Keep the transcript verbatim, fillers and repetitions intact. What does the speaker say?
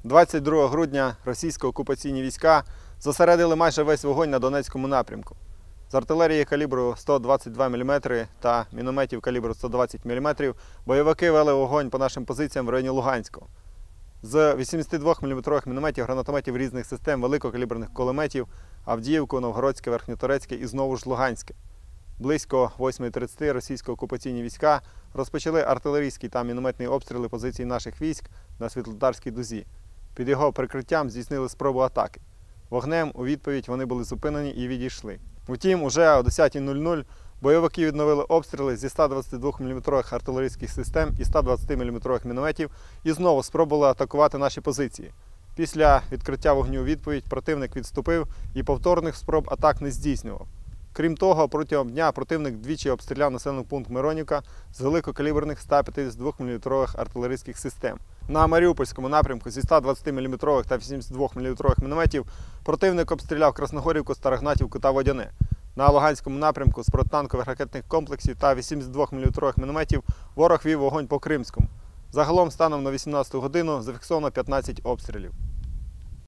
двадцять другого грудня російсько-окупаційні війська зосередили майже весь вогонь на Донецькому напрямку. З артилерії калібру сто двадцять два міліметри та мінометів калібру сто двадцять міліметрів бойовики вели вогонь по нашим позиціям в районі Луганського. З вісімдесятидвоміліметрових мінометів, гранатометів різних систем, великокаліберних кулеметів Авдіївку, Новгородське, Верхньоторецьке і знову ж Луганське. Близько восьмої тридцяти російсько-окупаційні війська розпочали артилерійські та мінометні обстріли позицій наших військ на Світлодарській дузі. Під його прикриттям здійснили спробу атаки. Вогнем у відповідь вони були зупинені і відійшли. Утім, уже о десятій нуль нуль бойовики відновили обстріли зі ста двадцятидвоміліметрових артилерійських систем і ста двадцятиміліметрових мінометів і знову спробували атакувати наші позиції. Після відкриття вогню у відповідь противник відступив і повторних спроб атак не здійснював. Крім того, протягом дня противник двічі обстріляв населений пункт Миронівка з великокаліберних ста п'ятдесятидвоміліметрових артилерійських систем. На Маріупольському напрямку зі ста двадцятиміліметрових та вісімдесятидвоміліметрових мінометів противник обстріляв Красногорівку, Старогнатівку та Водяне. На Луганському напрямку з протитанкових ракетних комплексів та вісімдесятидвоміліметрових мінометів ворог вів вогонь по Кримському. Загалом станом на вісімнадцяту годину зафіксовано п'ятнадцять обстрілів.